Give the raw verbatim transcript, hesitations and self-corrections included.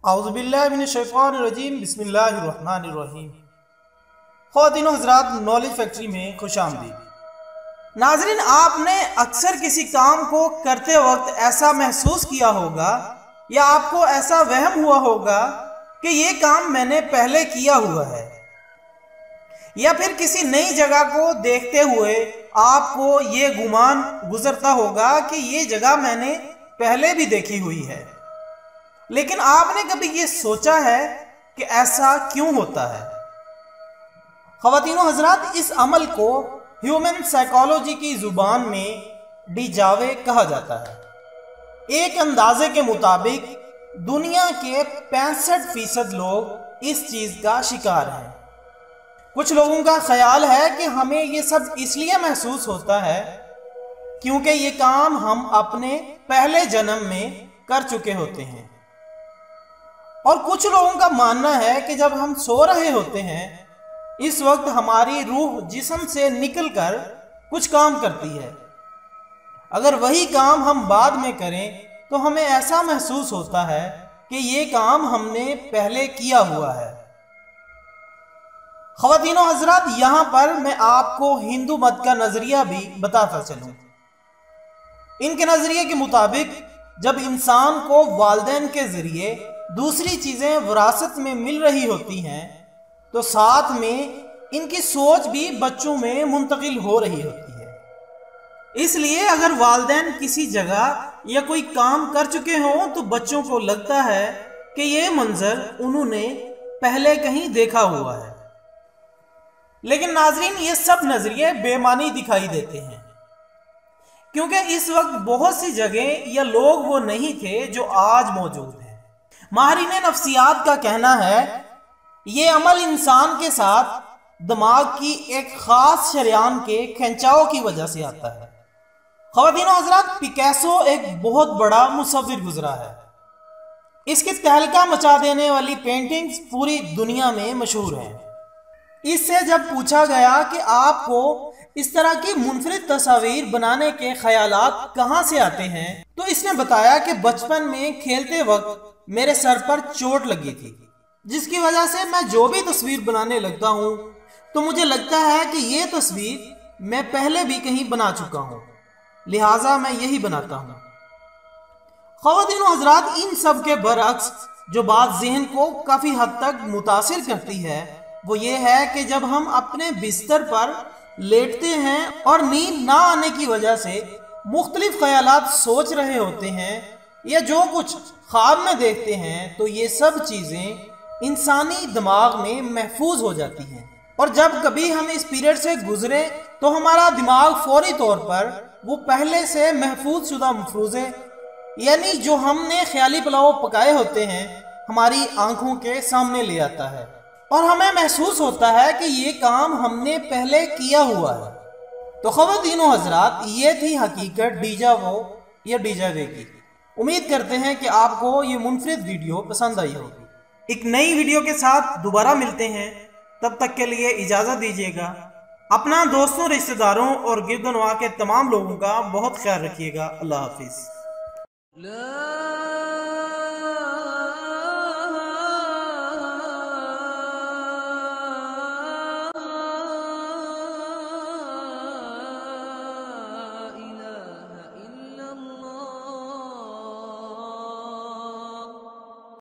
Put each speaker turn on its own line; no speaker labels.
اعوذ باللہ من الشیطان الرجیم بسم اللہ الرحمن الرحیم۔ خواتین و حضرات، نالج فیکٹری میں خوش آمدید۔ ناظرین، آپ نے اکثر کسی کام کو کرتے وقت ایسا محسوس کیا ہوگا یا آپ کو ایسا وہم ہوا ہوگا کہ یہ کام میں نے پہلے کیا ہوا ہے، یا پھر کسی نئی جگہ کو دیکھتے ہوئے آپ کو یہ گمان گزرتا ہوگا کہ یہ جگہ میں نے پہلے بھی دیکھی ہوئی ہے، لیکن آپ نے کبھی یہ سوچا ہے کہ ایسا کیوں ہوتا ہے؟ خواتین و حضرات، اس عمل کو ہیومن سائیکالوجی کی زبان میں ڈیجاوے کہا جاتا ہے۔ ایک اندازے کے مطابق دنیا کے پینسٹھ فیصد لوگ اس چیز کا شکار ہیں۔ کچھ لوگوں کا خیال ہے کہ ہمیں یہ سب اس لیے محسوس ہوتا ہے کیونکہ یہ کام ہم اپنے پہلے جنم میں کر چکے ہوتے ہیں، اور کچھ لوگوں کا ماننا ہے کہ جب ہم سو رہے ہوتے ہیں اس وقت ہماری روح جسم سے نکل کر کچھ کام کرتی ہے۔ اگر وہی کام ہم بعد میں کریں تو ہمیں ایسا محسوس ہوتا ہے کہ یہ کام ہم نے پہلے کیا ہوا ہے۔ خواتین و حضرات، یہاں پر میں آپ کو ہندو مت کا نظریہ بھی بتاتا چلوں۔ ان کے نظریے کے مطابق جب انسان کو والدین کے ذریعے دوسری چیزیں وراثت میں مل رہی ہوتی ہیں تو ساتھ میں ان کی سوچ بھی بچوں میں منتقل ہو رہی ہوتی ہے۔ اس لیے اگر والدین کسی جگہ یا کوئی کام کر چکے ہوں تو بچوں کو لگتا ہے کہ یہ منظر انہوں نے پہلے کہیں دیکھا ہوا ہے۔ لیکن ناظرین، یہ سب نظریے بے معنی دکھائی دیتے ہیں، کیونکہ اس وقت بہت سی جگہیں یا لوگ وہ نہیں تھے جو آج موجود ہیں۔ ماہرین نفسیات کا کہنا ہے یہ عمل انسان کے ساتھ دماغ کی ایک خاص شریان کے کھنچاؤ کی وجہ سے آتا ہے۔ خواتین و حضرات، پیکاسو ایک بہت بڑا مصور گزرا ہے۔ اس کی تہلکہ مچا دینے والی پینٹنگز پوری دنیا میں مشہور ہیں۔ اس سے جب پوچھا گیا کہ آپ کو اس طرح کی منفرد تصاویر بنانے کے خیالات کہاں سے آتے ہیں تو اس نے بتایا کہ بچپن میں کھیلتے وقت میرے سر پر چوٹ لگی تھی، جس کی وجہ سے میں جو بھی تصویر بنانے لگتا ہوں تو مجھے لگتا ہے کہ یہ تصویر میں پہلے بھی کہیں بنا چکا ہوں، لہٰذا میں یہی بناتا ہوں۔ خواتین و حضرات، ان سب کے برعکس جو بات ذہن کو کافی حد تک متاثر کرتی ہے وہ یہ ہے کہ جب ہم اپنے بستر پر لیٹتے ہیں اور نیند نہ آنے کی وجہ سے مختلف خیالات سوچ رہے ہوتے ہیں یا جو کچھ خواب میں دیکھتے ہیں تو یہ سب چیزیں انسانی دماغ میں محفوظ ہو جاتی ہیں، اور جب کبھی ہم اس پیریڈ سے گزرے تو ہمارا دماغ فوری طور پر وہ پہلے سے محفوظ شدہ مفروضے، یعنی جو ہم نے خیالی پلاؤ پکائے ہوتے ہیں، ہماری آنکھوں کے سامنے لے آتا ہے، اور ہمیں محسوس ہوتا ہے کہ یہ کام ہم نے پہلے کیا ہوا ہے۔ تو خواتین و حضرات، یہ تھی حقیقت ڈیجا وہ یا ڈیجاوے کی۔ امید کرتے ہیں کہ آپ کو یہ منفرد ویڈیو پسند آئی ہوگی۔ ایک نئی ویڈیو کے ساتھ دوبارہ ملتے ہیں، تب تک کے لیے اجازت دیجیے گا۔ اپنا دوستوں، رشتہ داروں اور گرد و نواح کے تمام لوگوں کا بہت خیال رکھیے گا۔ اللہ حافظ۔